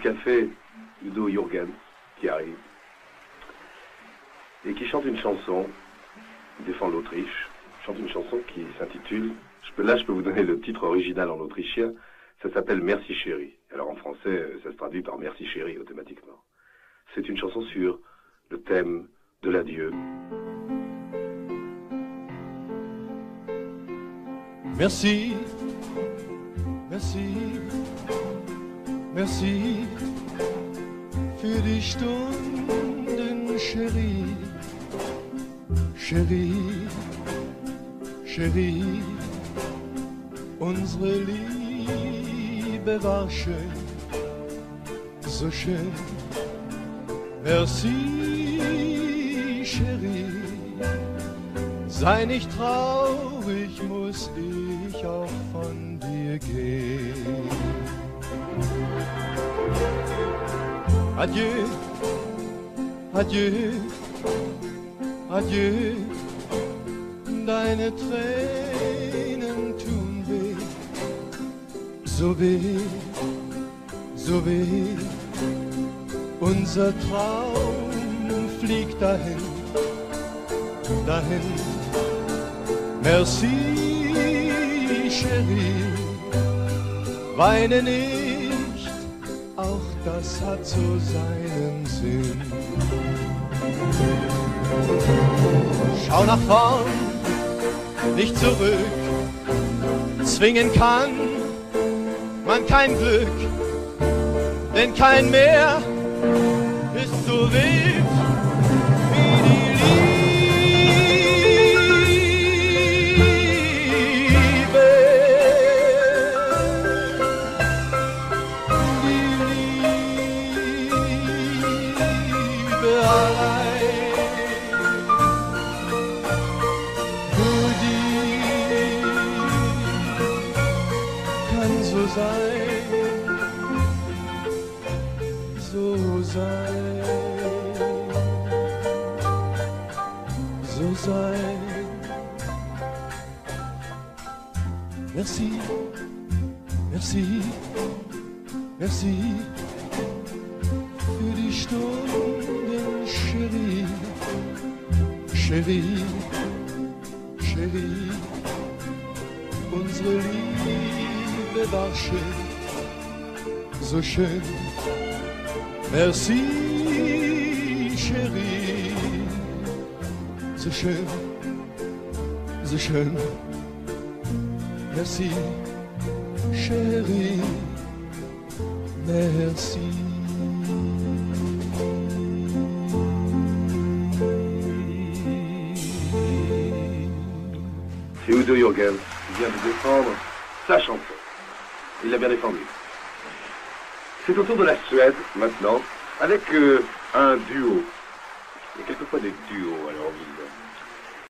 café Udo Jürgens qui arrive et qui chante une chanson, il défend l'Autriche, chante une chanson qui s'intitule, je peux vous donner le titre original en autrichien, ça s'appelle Merci chérie. Alors en français, ça se traduit par Merci chérie automatiquement. C'est une chanson sur le thème de l'adieu. Merci, merci, merci für die Stunden, Chérie, Chérie, Chérie, unsere Liebe war schön, so schön. Merci, Chérie, sei nicht traurig, muss ich auch von dir gehen. Adieu, adieu, adieu, deine Tränen tun weh, so weh, so weh. Unser Traum fliegt dahin, dahin. Merci, Chérie, weine nicht, auch das hat so seinen Sinn. Schau nach vorn, nicht zurück, zwingen kann man kein Glück, denn kein Meer ist so wild wie die Liebe. Die Liebe allein, nur die kann so sein, so sein, so sein. Merci, merci, merci für die Stunden, Chérie, Chérie, Chérie. Unsere Liebe war schön, so schön. Merci, Chérie, so schön, so schön. Merci, Chérie, merci. C'est Udo Jürgens qui vient de défendre sa chanson. Il l'a bien défendue. C'est au tour de la Suède, maintenant, avec un duo. Il y a quelquefois des duos, alors